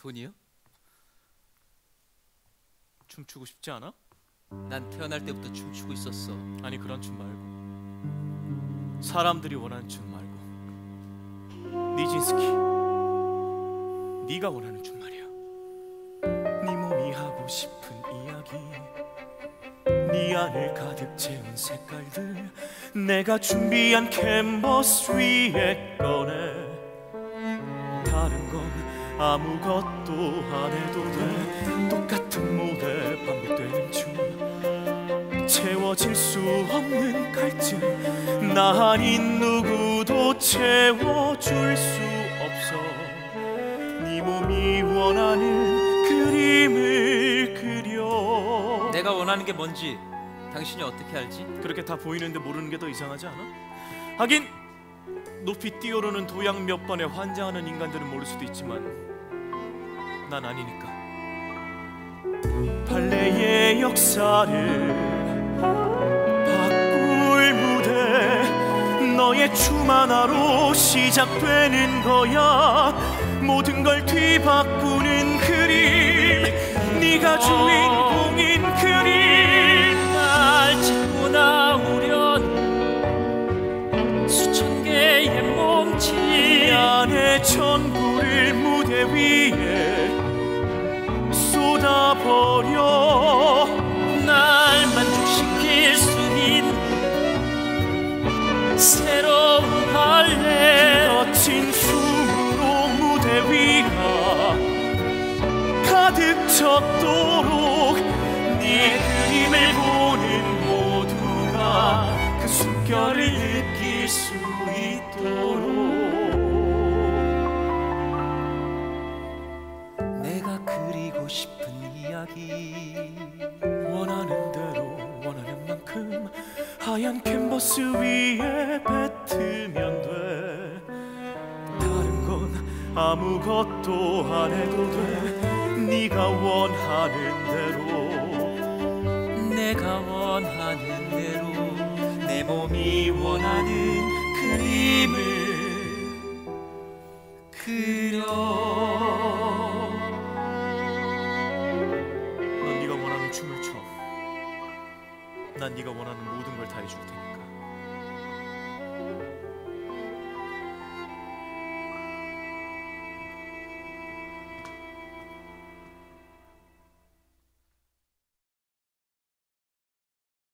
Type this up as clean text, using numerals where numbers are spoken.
돈이요? 춤추고 싶지 않아? 난 태어날 때부터 춤추고 있었어. 아니 그런 춤 말고 사람들이 원하는 춤 말고 니진스키 네가 원하는 춤 말이야. 네 몸이 하고 싶은 이야기, 네 안을 가득 채운 색깔들, 내가 준비한 캔버스 위에 꺼내. 다른 건 아무것도 안 해도 돼. 똑같은 무대 반복되는 춤, 채워질 수 없는 갈증, 나 아닌 누구도 채워줄 수 없어. 네 몸이 원하는 그림을 그려. 내가 원하는 게 뭔지 당신이 어떻게 알지? 그렇게 다 보이는데 모르는 게 더 이상하지 않아? 하긴 높이 뛰어오르는 도약 몇 번에 환장하는 인간들은 모를 수도 있지만 난 아니니까. 발레의 역사를 바꿀 무대, 너의 춤 하나로 시작되는 거야. 모든 걸 뒤바꾸는 그림, 네가 주인공인 그림. 날 찢고 나오련 수천 개의 몸짓, 안의 전부를 무대 위에 쏟아버려. 날 만족시킬 수 있는 새로운 발레. 거친 춤으로 무대 위가 가득 찼도록, 네 그림을 보는 모두가 그 숨결을 느낄 수 있도록. 내가 그리고 싶은 이야기, 원하는 대로 원하는 만큼 하얀 캔버스 위에 뱉으면 돼. 다른 건 아무것도 안 해도 돼. 네가 원하는 대로, 내가 원하는 대로 내 몸이 원하는 그림을 그려. 넌 네가 원하는 춤을 춰. 난 네가 원하는 모든 걸 다 해줄 테니까.